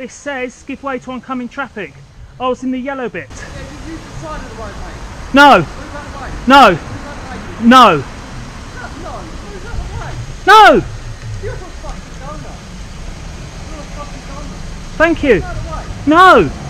this says give way to oncoming traffic. I was in the yellow bit. Yeah, you use the side of the road, mate. No. Move out the way. No. Move out the way. No. No. Move out the way. No. You're a fucking donut. You're a fucking donut. Thank you. Move out the way. No.